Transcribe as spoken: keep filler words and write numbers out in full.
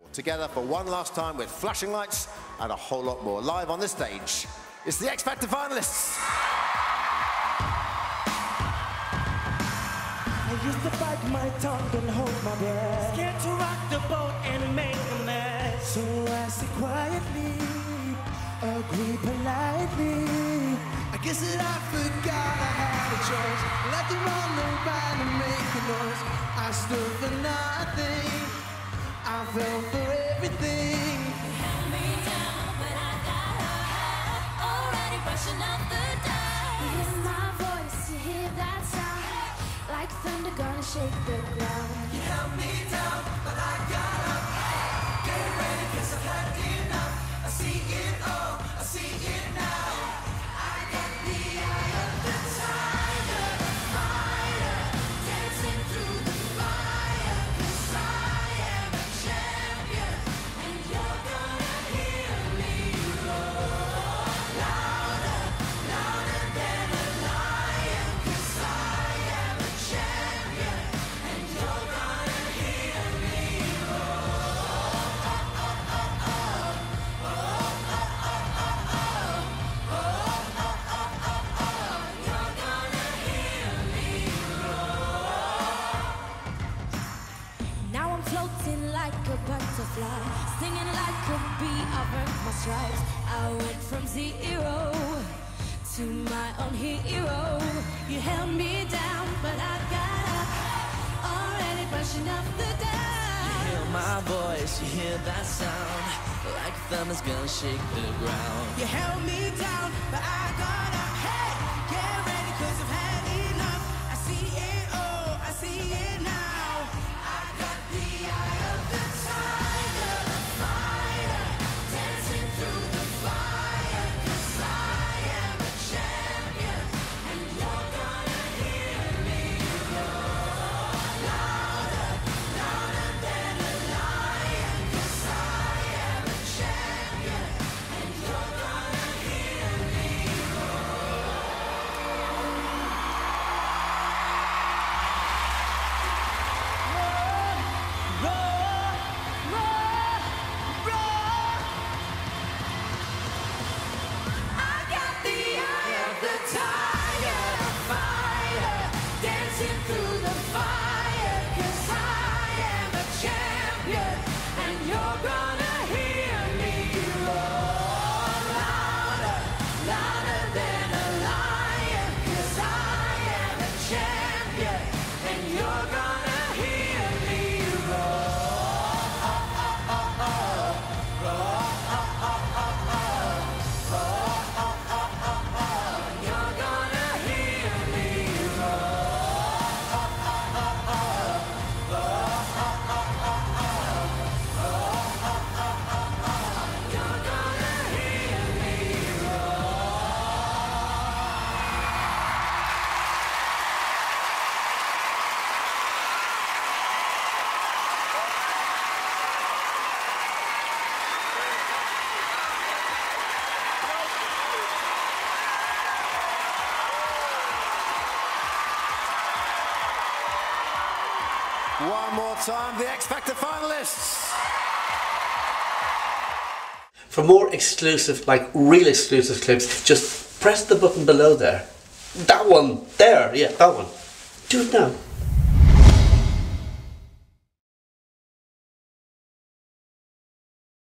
together for one last time with flashing lights and a whole lot more. Live on this stage, it's the X Factor finalists. I used to bite my tongue and hold my breath, scared to rock the boat and make a mess. so I sit quietly, agree politely. I guess that I forgot I had a choice. Let them run around and make a noise. I stood for nothing, I fell for everything. You held me down, but I got up, already brushing off the dust. You hear my voice, you hear that sound, like thunder gonna shake the ground. You held me down, but I got up. Get ready, cause I've had enough. I see it all, I see it now. I got the eye of the tiger, the fighter, Dancing through the fire, 'cause I am a champion, and you're gonna hear me roar. Louder, louder than a lion, 'cause I am a champion, and you're gonna hear me roar. Oh, oh, oh, oh. Oh, oh, oh, oh, oh. Oh, oh, oh, oh, oh. You're gonna hear me roar. Now I'm floating like a butterfly, singing like a bee. I've earned my stripes. I went from zero to my own hero. You held me down, but I got up, already brushing off the dust. Hear my voice, you hear that sound, like thunder's gonna shake the ground. You held me down, but I got up. Hey, get ready, cause I've had enough. I see it all, I see it now. I got the eye of the Tiger, the fighter, dancing through the fire, 'cause I am a champion, and you're gonna hear me roar. Louder, louder than a lion, 'cause I am a champion, and you're gonna hear me roar. I got the eye of the tiger, the fighter, dancing through the fire, 'cause I am a champion, and you're gonna hear me roar. Louder, louder than a lion, 'cause I am a champion, and you're gonna hear me roar. Oh, oh, oh, oh. Roar, oh, oh, oh, oh. Roar, oh, oh, oh, oh. You're gonna hear me roar. Oh, oh, oh, oh. Roar, oh, oh, oh, oh. Roar, oh, oh, oh, oh. You're gonna hear me roar. One more time, the X Factor finalists. For more exclusive, like real exclusive clips, just press the button below there. That one, there, yeah, that one. Do it now.